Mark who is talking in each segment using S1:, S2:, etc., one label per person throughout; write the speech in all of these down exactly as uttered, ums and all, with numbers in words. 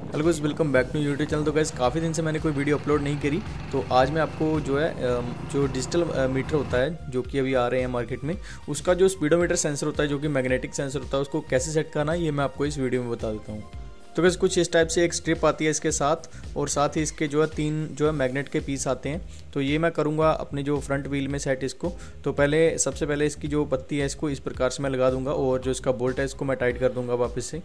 S1: Hello guys, welcome back to YouTube channel. तो guys काफ़ी दिन से मैंने कोई वीडियो अपलोड नहीं करी, तो आज मैं आपको जो है जो डिजिटल मीटर होता है जो कि अभी आ रहे हैं मार्केट में, उसका जो स्पीडोमीटर सेंसर होता है जो कि मैग्नेटिक सेंसर होता है, उसको कैसे सेट करना है ये मैं आपको इस वीडियो में बता देता हूँ। तो गाइस कुछ इस टाइप से एक स्ट्रिप आती है इसके साथ, और साथ ही इसके जो है तीन जो है मैग्नेट के पीस आते हैं। तो ये मैं करूँगा अपने जो फ्रंट व्हील में सेट इसको। तो पहले सबसे पहले इसकी जो पत्ती है इसको इस प्रकार से मैं लगा दूंगा, और जो इसका बोल्ट है इसको मैं टाइट कर दूंगा वापस से।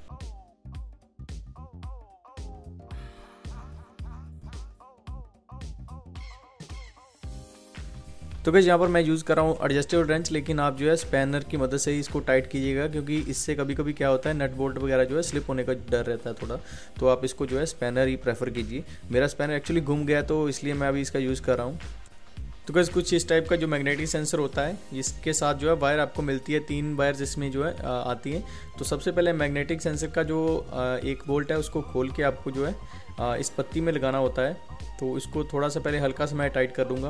S1: तो गाइस यहाँ पर मैं यूज़ कर रहा हूँ एडजस्टेबल रेंच, लेकिन आप जो है स्पैनर की मदद से ही इसको टाइट कीजिएगा, क्योंकि इससे कभी कभी क्या होता है नट बोल्ट वगैरह जो है स्लिप होने का डर रहता है थोड़ा। तो आप इसको जो है स्पैनर ही प्रेफर कीजिए। मेरा स्पैनर एक्चुअली घूम गया तो इसलिए मैं अभी इसका यूज़ कर रहा हूँ। तो गाइस कुछ इस टाइप का जो मैग्नेटिक सेंसर होता है, इसके साथ जो है वायर आपको मिलती है, तीन वायर जिसमें जो है आती है। तो सबसे पहले मैग्नेटिक सेंसर का जो एक बोल्ट है उसको खोल के आपको जो है इस पत्ती में लगाना होता है। तो इसको थोड़ा सा पहले हल्का सा मैं टाइट कर दूँगा।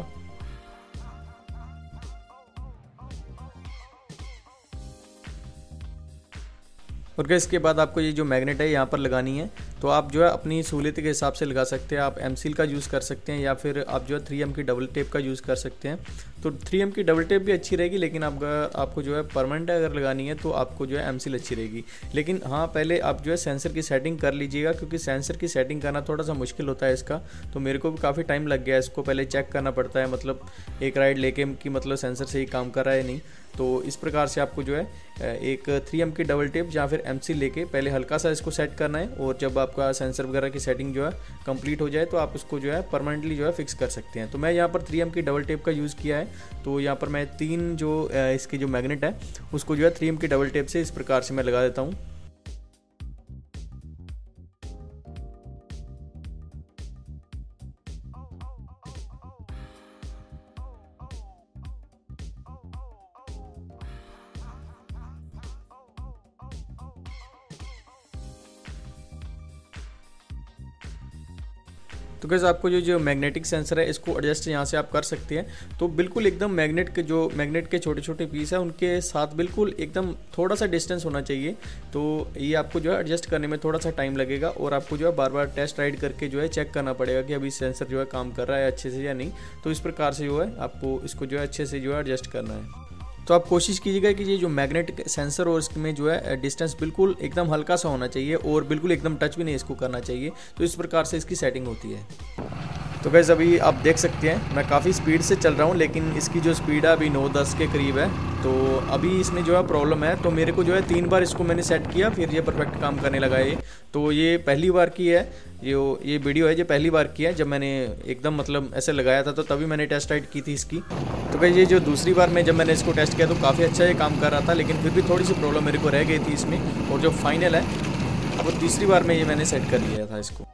S1: और गाइस इसके बाद आपको ये जो मैग्नेट है यहाँ पर लगानी है। तो आप जो है अपनी सहूलियत के हिसाब से लगा सकते हैं। आप एम सील का यूज़ कर सकते हैं, या फिर आप जो है थ्री एम की डबल टेप का यूज़ कर सकते हैं। तो थ्री एम की डबल टेप भी अच्छी रहेगी, लेकिन आप आपको जो है परमानेंट अगर लगानी है तो आपको जो है एम सील अच्छी रहेगी। लेकिन हाँ, पहले आप जो है सेंसर की सेटिंग कर लीजिएगा, क्योंकि सेंसर की सेटिंग करना थोड़ा सा मुश्किल होता है इसका। तो मेरे को भी काफ़ी टाइम लग गया, इसको पहले चेक करना पड़ता है, मतलब एक राइड लेके कि मतलब सेंसर सही काम कर रहा है नहीं। तो इस प्रकार से आपको जो है एक थ्री एम की डबल टेप या फिर एम सील लेके पहले हल्का सा इसको सेट करना है, और जब आपका सेंसर वगैरह की सेटिंग जो है कंप्लीट हो जाए तो आप उसको जो है परमानेंटली जो है फिक्स कर सकते हैं। तो मैं यहाँ पर थ्री एम की डबल टेप का यूज़ किया है। तो यहाँ पर मैं तीन जो इसके जो मैग्नेट है उसको जो है थ्री एम की डबल टेप से इस प्रकार से मैं लगा देता हूँ। तो गाइस आपको जो जो मैग्नेटिक सेंसर है इसको एडजस्ट यहाँ से आप कर सकते हैं। तो बिल्कुल एकदम मैग्नेट के जो मैग्नेट के छोटे छोटे पीस है उनके साथ बिल्कुल एकदम थोड़ा सा डिस्टेंस होना चाहिए। तो ये आपको जो है एडजस्ट करने में थोड़ा सा टाइम लगेगा, और आपको जो है बार बार टेस्ट राइड करके जो है चेक करना पड़ेगा कि अभी सेंसर जो है काम कर रहा है अच्छे से या नहीं। तो इस प्रकार से जो है आपको इसको जो है अच्छे से जो है एडजस्ट करना है। तो आप कोशिश कीजिएगा कि ये जो मैग्नेट सेंसर और इसमें जो है डिस्टेंस बिल्कुल एकदम हल्का सा होना चाहिए, और बिल्कुल एकदम टच भी नहीं इसको करना चाहिए। तो इस प्रकार से इसकी सेटिंग होती है। तो गाइस अभी आप देख सकते हैं मैं काफ़ी स्पीड से चल रहा हूँ, लेकिन इसकी जो स्पीड है अभी नौ दस के करीब है। तो अभी इसमें जो है प्रॉब्लम है, तो मेरे को जो है तीन बार इसको मैंने सेट किया फिर ये परफेक्ट काम करने लगा ये। तो ये पहली बार की है, जो ये वीडियो है ये पहली बार की है। जब मैंने एकदम मतलब ऐसे लगाया था तो तभी मैंने टेस्ट राइड की थी इसकी। तो गाइस ये जो दूसरी बार में जब मैंने इसको टेस्ट किया तो काफ़ी अच्छा ये काम कर रहा था, लेकिन फिर भी थोड़ी सी प्रॉब्लम मेरे को रह गई थी इसमें। और जो फाइनल है वो तीसरी बार में ये मैंने सेट कर लिया था इसको।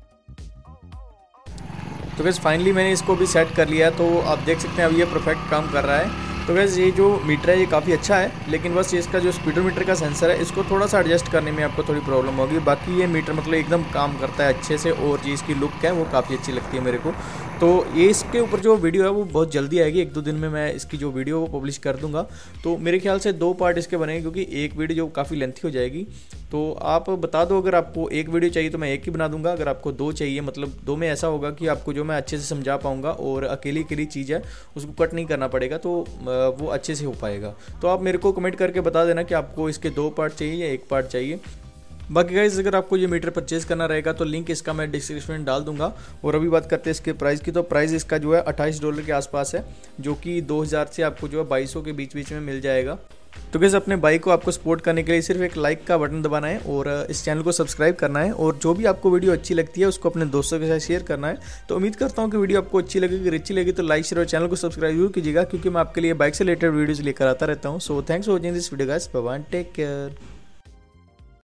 S1: तो गाइस फाइनली मैंने इसको भी सेट कर लिया, तो आप देख सकते हैं अब ये परफेक्ट काम कर रहा है। तो गाइस ये जो मीटर है ये काफ़ी अच्छा है, लेकिन बस ये इसका जो स्पीडोमीटर का सेंसर है इसको थोड़ा सा एडजस्ट करने में आपको थोड़ी प्रॉब्लम होगी। बाकी ये मीटर मतलब एकदम काम करता है अच्छे से, और जी इसकी लुक है वो काफ़ी अच्छी लगती है मेरे को। तो ये इसके ऊपर जो वीडियो है वो बहुत जल्दी आएगी, एक दो दिन में मैं इसकी जो वीडियो वो पब्लिश कर दूंगा। तो मेरे ख्याल से दो पार्ट इसके बनेंगे, क्योंकि एक वीडियो जो काफ़ी लेंथी हो जाएगी। तो आप बता दो, अगर आपको एक वीडियो चाहिए तो मैं एक ही बना दूंगा, अगर आपको दो चाहिए मतलब दो में ऐसा होगा कि आपको जो मैं अच्छे से समझा पाऊंगा, और अकेली अकेली चीज़ है उसको कट नहीं करना पड़ेगा, तो वो अच्छे से हो पाएगा। तो आप मेरे को कमेंट करके बता देना कि आपको इसके दो पार्ट चाहिए या एक पार्ट चाहिए। बाकी गाइस अगर आपको ये मीटर परचेज करना रहेगा तो लिंक इसका मैं डिस्क्रिप्शन में डाल दूंगा। और अभी बात करते हैं इसके प्राइस की, तो प्राइस इसका जो है अट्ठाईस डॉलर के आसपास है, जो कि दो हज़ार से आपको जो है बाईस सौ के बीच बीच में मिल जाएगा। तो गाइस अपने बाइक को आपको सपोर्ट करने के लिए सिर्फ एक लाइक का बटन दबाना है, और इस चैनल को सब्सक्राइब करना है, और जो भी आपको वीडियो अच्छी लगती है उसको अपने दोस्तों के साथ शेयर करना है। तो उम्मीद करता हूँ कि वीडियो आपको अच्छी लगेगी। अच्छी लगी तो लाइक शेयर और चैनल को सब्सक्राइब जरूर कीजिएगा, क्योंकि मैं आपके लिए बाइक से रिलेटेड वीडियोज़ लेकर आता रहता हूँ। So thanks for watching this video guys, bye bye, take care.